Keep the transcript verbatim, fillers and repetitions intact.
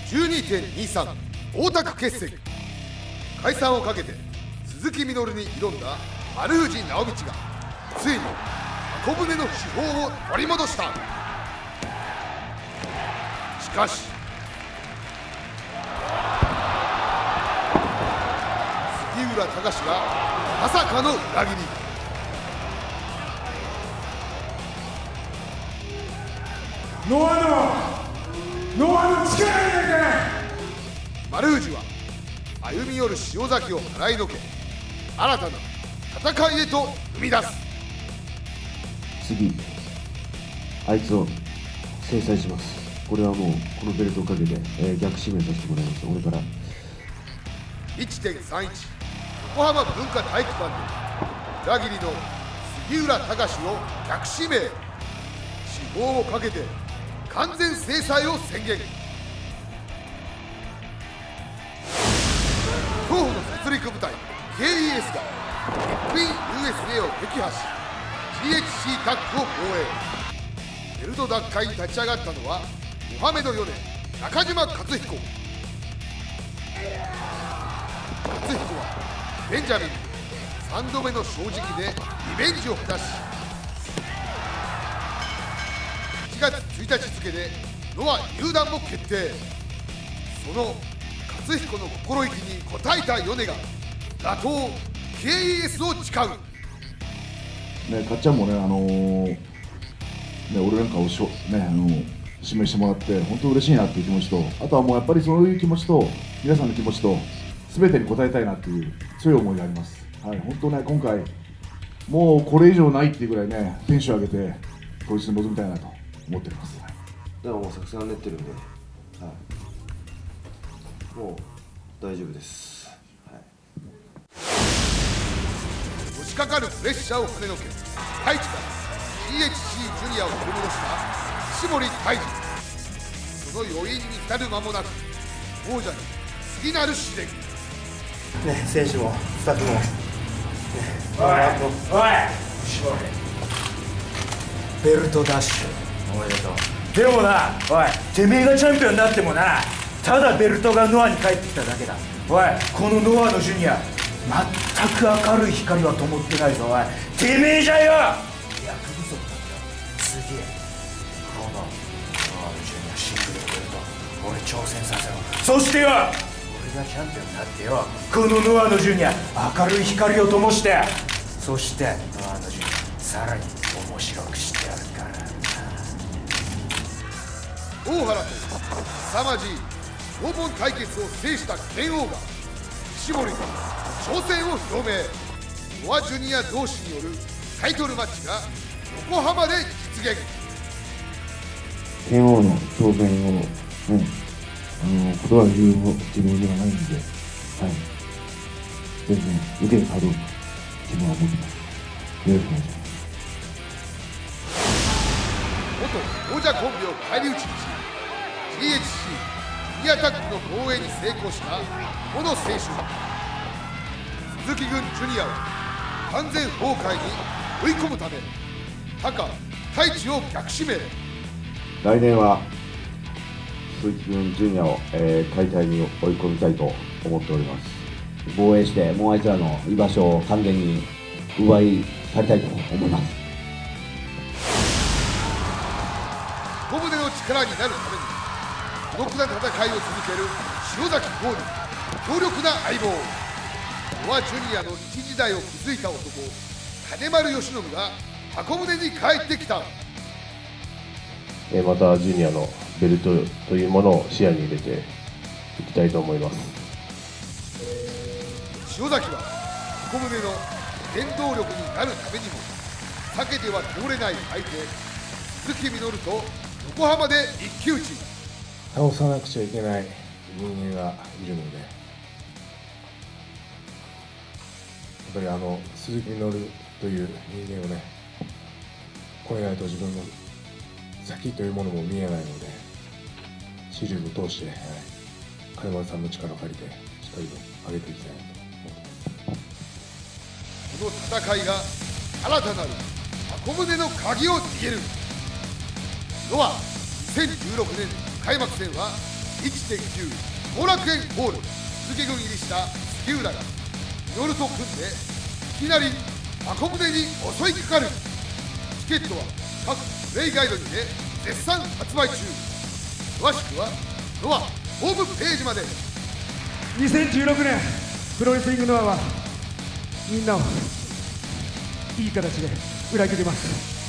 じゅうにてんにさん 大田区決戦。解散をかけて鈴木みのるに挑んだ丸藤直道がついに箱舟の至宝を取り戻した。しかし杉浦隆がまさかの裏切り。 ノアのノアの力入れて。 丸藤は歩み寄る塩崎を払いのけ、新たな戦いへと踏み出す。 次あいつを制裁します。これはもうこのベルトをかけて、えー、逆指名させてもらいます。俺からいってんさんいち 横浜文化体育館で裏切りの杉浦隆を逆指名、司法をかけて完全制裁を宣言。候補の殺戮部隊 ケーイーエス がエフピーユーエスエー を撃破し ジーエイチシー タッグを防衛。ベルト奪回に立ち上がったのはモハメド・ヨネ、中島克彦。克彦はベンジャミンにさんどめの正直でリベンジを果たし、いちがつついたち付でノア入団も決定。その克彦の心意気に応えた米が打倒 ケーイーエス を誓う。 ね、かっちゃんもね、あのー、ね、俺なんかをしょ、ね、あのー、指名してもらって本当嬉しいなっていう気持ちと、あとはもうやっぱりそういう気持ちと皆さんの気持ちと全てに応えたいなっていう強い思いがあります。はい、本当ね、今回もうこれ以上ないっていうぐらいね、テンション上げてこいつに臨みたいなと思っております。はい、 でももう作戦は練ってるんで、はい、もう大丈夫です。はい、 押しかかるプレッシャーを跳ねのけ、太一から ジーエイチシー ジュニアを取り戻した石森泰治。その余韻に浸る間もなく王者に次なる試練。 ね、選手もスタッフも、ね、 おいおい石森ベルトダッシュおめでとう。でもな、おいてめえがチャンピオンになってもな、ただベルトがノアに帰ってきただけだ。おいこのノアのジュニア全く明るい光は灯ってないぞ。おいてめえじゃよ。役不足なんだよ。次このノアのジュニアシングルベルト俺挑戦させろ。そしてよ、俺がチャンピオンになってよ、このノアのジュニア明るい光を灯して、そしてノアのジュニアさらに面白くしてやるから。 大原と凄まじい黄金対決を制した拳王が石森に挑戦を表明。ノアジュニア同士によるタイトルマッチが横浜で実現。 拳王の挑戦を、ね、あの断る理由も自分ではないんで、はい、全然受けるかどうか自分は思ってます。よろしくお願いします。 元王者コンビを返り討ちにし ジーエイチシー リアタックの防衛に成功した小野選手。鈴木軍ジュニアを完全崩壊に追い込むため高太一を逆指名。 来年は鈴木君ジュニアを、えー、解体に追い込みたいと思っております。 防衛してもうあいつらの居場所を完全に奪い去りたいと思います。 小舟の力になるために孤独な戦いを続ける塩崎豪に強力な相棒、ノアジュニアの一時代を築いた男金丸義信が箱舟に帰ってきた。 またジュニアのベルトというものを視野に入れていきたいと思います。 塩崎は箱舟の原動力になるためにも避けては通れない相手鈴木みのると横浜で一騎打ち。 倒さなくちゃいけない人間がいるので、やっぱりあの鈴木みのるという人間をね、これないと自分の先というものも見えないので、シリーズを通して、はい、金丸さんの力を借りてしっかりと上げていきたいなと思ってます。 この戦いが新たなる箱舟の鍵を握る。ノアにせんじゅうろくねん開幕戦はいってんきゅう 後楽園ホール鈴木軍入りした杉浦がミノルと組んでいきなり箱舟に襲いかかる。チケットは各プレイガイドにて絶賛発売中。詳しくはノアホームページまで。 にせんじゅうろくねんプロレスリングノアはみんなをいい形で裏切ります。